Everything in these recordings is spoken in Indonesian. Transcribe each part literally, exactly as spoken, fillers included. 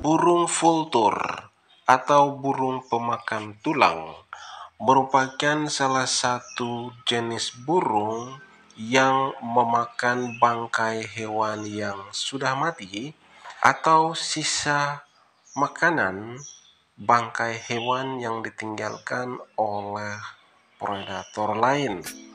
Burung vultur atau burung pemakan tulang merupakan salah satu jenis burung yang memakan bangkai hewan yang sudah mati atau sisa makanan bangkai hewan yang ditinggalkan oleh predator lain.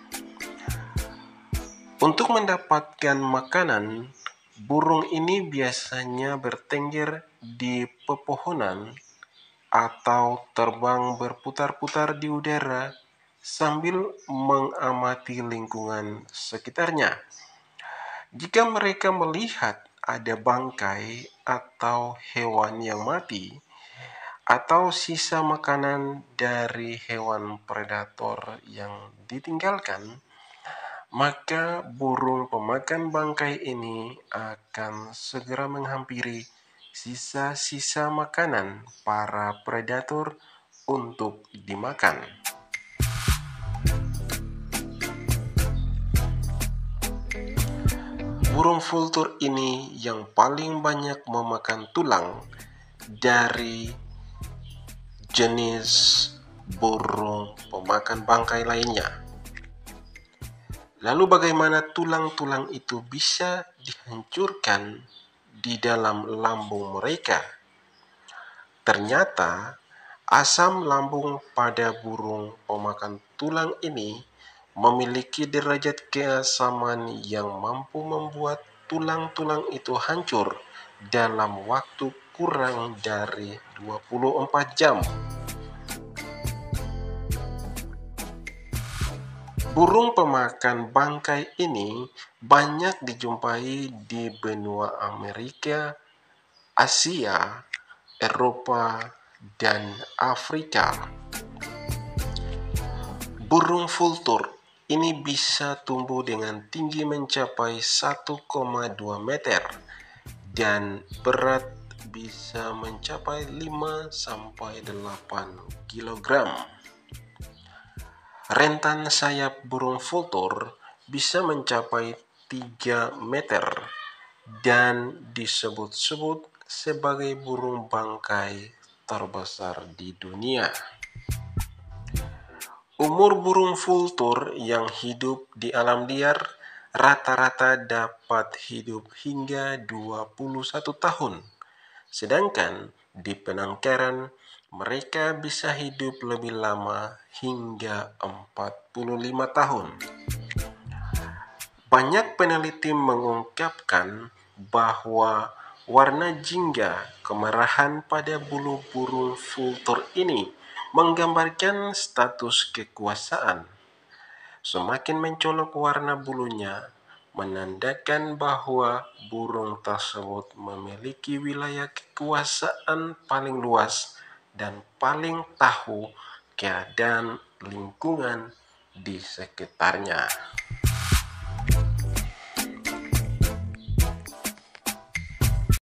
Untuk mendapatkan makanan, burung ini biasanya bertengger di pepohonan atau terbang berputar-putar di udara sambil mengamati lingkungan sekitarnya. Jika mereka melihat ada bangkai atau hewan yang mati atau sisa makanan dari hewan predator yang ditinggalkan, maka burung pemakan bangkai ini akan segera menghampiri sisa-sisa makanan para predator untuk dimakan. Burung vultur ini yang paling banyak memakan tulang dari jenis burung pemakan bangkai lainnya. Lalu bagaimana tulang-tulang itu bisa dihancurkan di dalam lambung mereka? Ternyata asam lambung pada burung pemakan tulang ini memiliki derajat keasaman yang mampu membuat tulang-tulang itu hancur dalam waktu kurang dari dua puluh empat jam. Burung pemakan bangkai ini banyak dijumpai di benua Amerika, Asia, Eropa, dan Afrika. Burung vultur ini bisa tumbuh dengan tinggi mencapai satu koma dua meter dan berat bisa mencapai lima sampai delapan kilogram. Rentan sayap burung vultur bisa mencapai tiga meter dan disebut-sebut sebagai burung bangkai terbesar di dunia. Umur burung vultur yang hidup di alam liar rata-rata dapat hidup hingga dua puluh satu tahun. Sedangkan di penangkaran mereka bisa hidup lebih lama hingga empat puluh lima tahun. Banyak peneliti mengungkapkan bahwa warna jingga kemerahan pada bulu burung vultur ini menggambarkan status kekuasaan. Semakin mencolok warna bulunya, menandakan bahwa burung tersebut memiliki wilayah kekuasaan paling luas dan paling tahu keadaan lingkungan di sekitarnya.